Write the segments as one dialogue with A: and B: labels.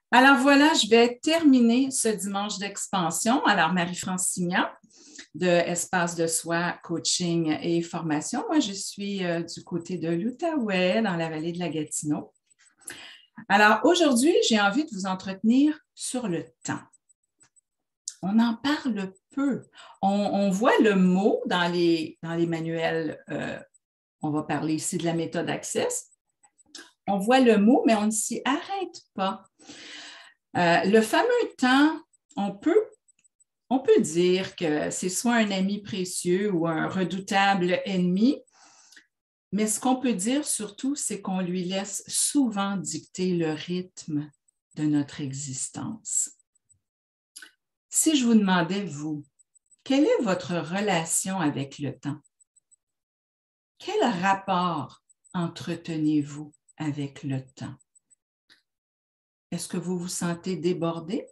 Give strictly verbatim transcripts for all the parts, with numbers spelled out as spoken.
A: Alors voilà, je vais terminer ce dimanche d'expansion. Alors, Marie-France Signan de Espace de Soi, Coaching et Formation. Moi, je suis euh, du côté de l'Outaouais, dans la vallée de la Gatineau. Alors, aujourd'hui, j'ai envie de vous entretenir sur le temps. On en parle peu. On, on voit le mot dans les, dans les manuels. Euh, on va parler ici de la méthode Access. On voit le mot, mais on ne s'y arrête pas. Euh, le fameux temps, on peut, on peut dire que c'est soit un ami précieux ou un redoutable ennemi, mais ce qu'on peut dire surtout, c'est qu'on lui laisse souvent dicter le rythme de notre existence. Si je vous demandais, vous, quelle est votre relation avec le temps? Quel rapport entretenez-vous avec le temps? Est-ce que vous vous sentez débordé,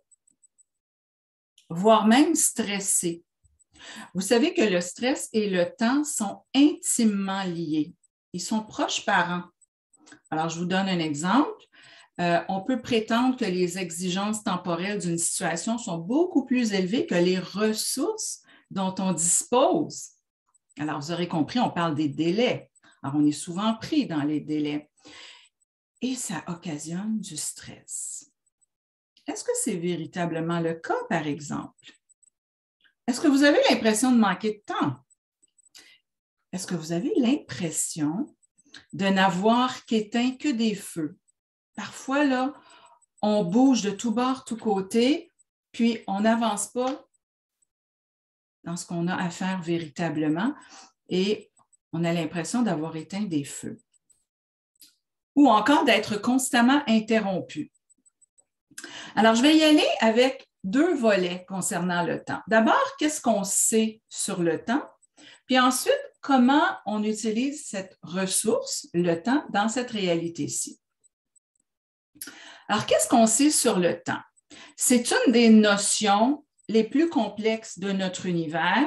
A: voire même stressé? Vous savez que le stress et le temps sont intimement liés. Ils sont proches parents. Alors, je vous donne un exemple. Euh, on peut prétendre que les exigences temporelles d'une situation sont beaucoup plus élevées que les ressources dont on dispose. Alors, vous aurez compris, on parle des délais. Alors, on est souvent pris dans les délais. Et ça occasionne du stress. Est-ce que c'est véritablement le cas, par exemple? Est-ce que vous avez l'impression de manquer de temps? Est-ce que vous avez l'impression de n'avoir qu'éteint que des feux? Parfois, là, on bouge de tous bords, tous côtés, puis on n'avance pas dans ce qu'on a à faire véritablement et on a l'impression d'avoir éteint des feux. Ou encore d'être constamment interrompu. Alors, je vais y aller avec deux volets concernant le temps. D'abord, qu'est-ce qu'on sait sur le temps? Puis ensuite, comment on utilise cette ressource, le temps, dans cette réalité-ci. Alors, qu'est-ce qu'on sait sur le temps? C'est une des notions les plus complexes de notre univers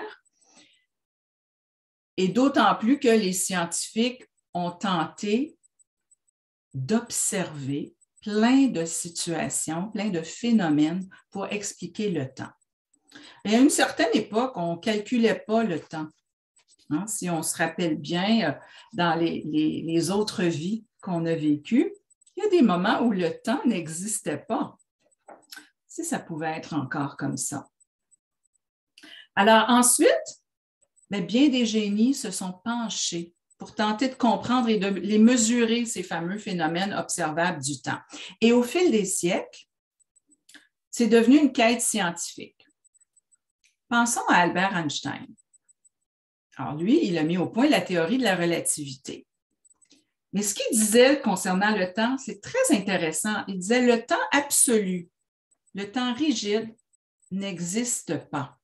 A: et d'autant plus que les scientifiques ont tenté d'observer plein de situations, plein de phénomènes pour expliquer le temps. Et à une certaine époque, on ne calculait pas le temps. Hein, si on se rappelle bien, dans les, les, les autres vies qu'on a vécues, il y a des moments où le temps n'existait pas. Si ça pouvait être encore comme ça. Alors ensuite, bien, bien des génies se sont penchés pour tenter de comprendre et de les mesurer, ces fameux phénomènes observables du temps. Et au fil des siècles, c'est devenu une quête scientifique. Pensons à Albert Einstein. Alors lui, il a mis au point la théorie de la relativité. Mais ce qu'il disait concernant le temps, c'est très intéressant. Il disait le temps absolu, le temps rigide n'existe pas.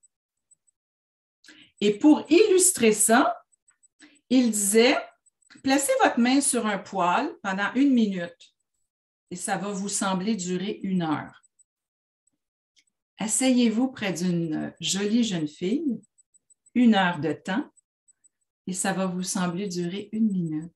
A: Et pour illustrer ça, il disait, placez votre main sur un poêle pendant une minute et ça va vous sembler durer une heure. Asseyez-vous près d'une jolie jeune fille, une heure de temps, et ça va vous sembler durer une minute.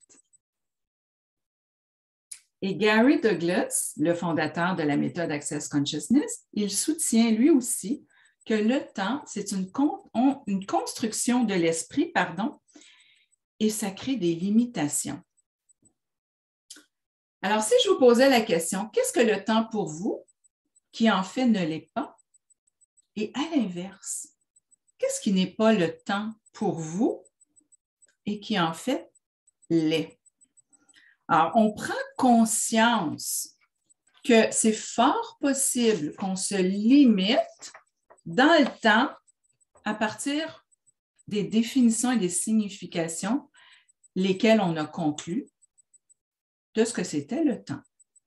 A: Et Gary Douglas, le fondateur de la méthode Access Consciousness, il soutient lui aussi que le temps, c'est une, con, une construction de l'esprit, pardon, et ça crée des limitations. Alors, si je vous posais la question, qu'est-ce que le temps pour vous, qui en fait ne l'est pas? Et à l'inverse, qu'est-ce qui n'est pas le temps pour vous et qui en fait l'est? Alors, on prend conscience que c'est fort possible qu'on se limite dans le temps à partir des définitions et des significations lesquelles on a conclues de ce que c'était le temps.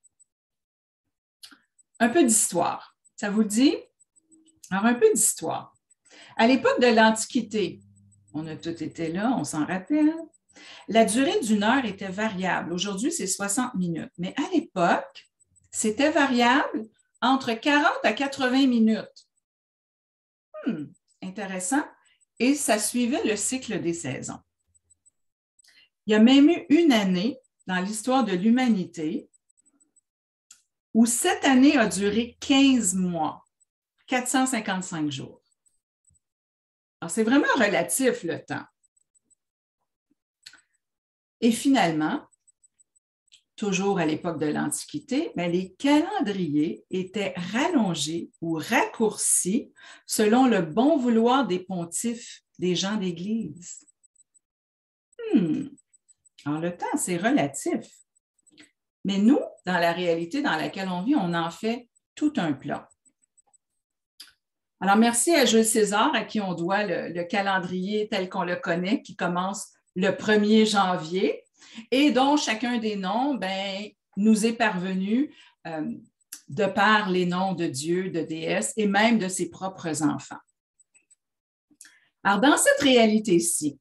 A: Un peu d'histoire. Ça vous dit? Alors, un peu d'histoire. À l'époque de l'Antiquité, on a tous été là, on s'en rappelle, la durée d'une heure était variable. Aujourd'hui, c'est soixante minutes. Mais à l'époque, c'était variable entre quarante à quatre-vingts minutes. Hmm, intéressant. Et ça suivait le cycle des saisons. Il y a même eu une année dans l'histoire de l'humanité où cette année a duré quinze mois, quatre cent cinquante-cinq jours. Alors, c'est vraiment relatif le temps. Et finalement, toujours à l'époque de l'Antiquité, mais les calendriers étaient rallongés ou raccourcis selon le bon vouloir des pontifes, des gens d'Église. Hmm. Alors, le temps, c'est relatif. Mais nous, dans la réalité dans laquelle on vit, on en fait tout un plat. Alors, merci à Jules César, à qui on doit le, le calendrier tel qu'on le connaît, qui commence le premier janvier et dont chacun des noms ben, nous est parvenu euh, de par les noms de Dieu, de déesses et même de ses propres enfants. Alors, dans cette réalité-ci,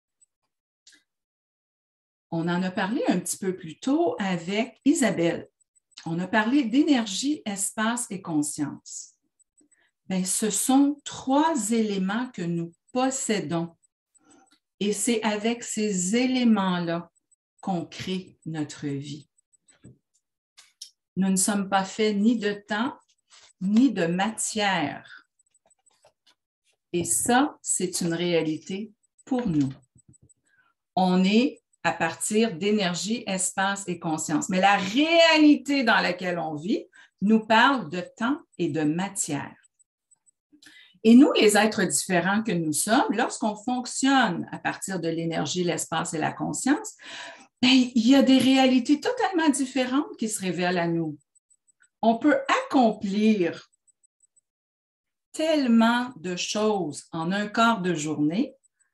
A: on en a parlé un petit peu plus tôt avec Isabelle. On a parlé d'énergie, espace et conscience. Bien, ce sont trois éléments que nous possédons. Et c'est avec ces éléments-là qu'on crée notre vie. Nous ne sommes pas faits ni de temps, ni de matière. Et ça, c'est une réalité pour nous. On est à partir d'énergie, espace et conscience. Mais la réalité dans laquelle on vit nous parle de temps et de matière. Et nous, les êtres différents que nous sommes, lorsqu'on fonctionne à partir de l'énergie, l'espace et la conscience, bien, il y a des réalités totalement différentes qui se révèlent à nous. On peut accomplir tellement de choses en un quart de journée,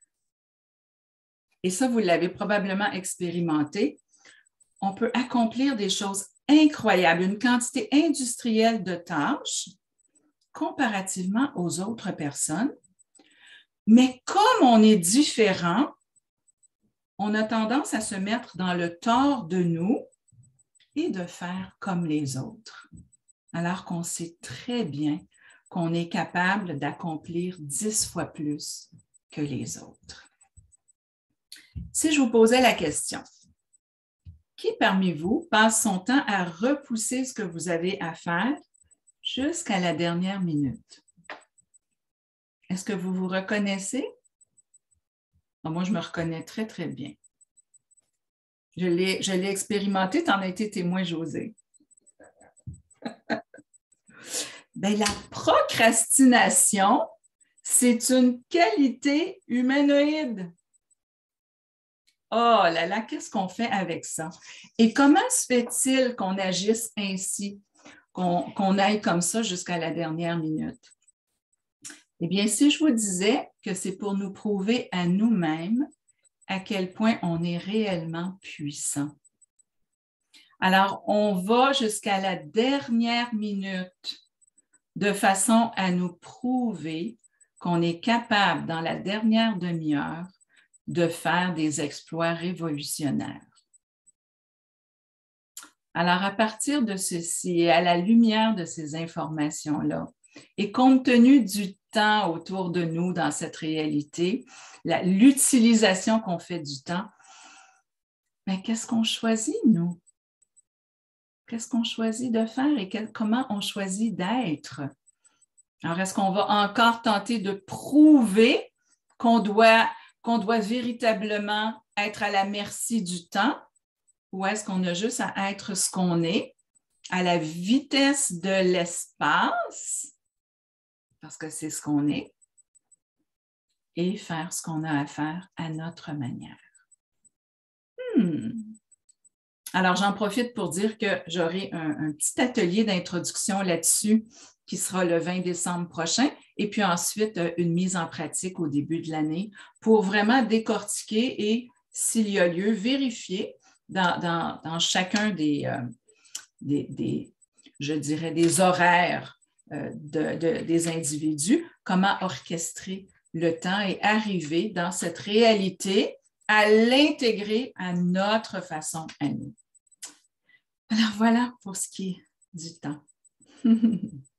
A: et ça, vous l'avez probablement expérimenté, on peut accomplir des choses incroyables, une quantité industrielle de tâches comparativement aux autres personnes. Mais comme on est différent, on a tendance à se mettre dans le tort de nous et de faire comme les autres, alors qu'on sait très bien qu'on est capable d'accomplir dix fois plus que les autres. Si je vous posais la question, qui parmi vous passe son temps à repousser ce que vous avez à faire jusqu'à la dernière minute? Est-ce que vous vous reconnaissez? Moi, je me reconnais très, très bien. Je l'ai, je l'ai expérimenté, tu en as été témoin, José. Bien, la procrastination, c'est une qualité humanoïde. Oh là là, qu'est-ce qu'on fait avec ça? Et comment se fait-il qu'on agisse ainsi, qu'on, qu'on aille comme ça jusqu'à la dernière minute? Eh bien, si je vous disais que c'est pour nous prouver à nous-mêmes à quel point on est réellement puissant. Alors, on va jusqu'à la dernière minute de façon à nous prouver qu'on est capable, dans la dernière demi-heure, de faire des exploits révolutionnaires. Alors, à partir de ceci et à la lumière de ces informations-là, et compte tenu du temps autour de nous dans cette réalité, la, l'utilisation qu'on fait du temps, mais qu'est-ce qu'on choisit, nous? Qu'est-ce qu'on choisit de faire et quel, comment on choisit d'être? Alors, est-ce qu'on va encore tenter de prouver qu'on doit, qu'on doit véritablement être à la merci du temps ou est-ce qu'on a juste à être ce qu'on est, à la vitesse de l'espace, parce que c'est ce qu'on est, et faire ce qu'on a à faire à notre manière? Hmm. Alors, j'en profite pour dire que j'aurai un, un petit atelier d'introduction là-dessus qui sera le vingt décembre prochain, et puis ensuite une mise en pratique au début de l'année pour vraiment décortiquer et, s'il y a lieu, vérifier dans, dans, dans chacun des, euh, des, des, je dirais, des horaires euh, de, de, des individus, comment orchestrer le temps et arriver dans cette réalité à l'intégrer à notre façon à nous. Alors voilà pour ce qui est du temps.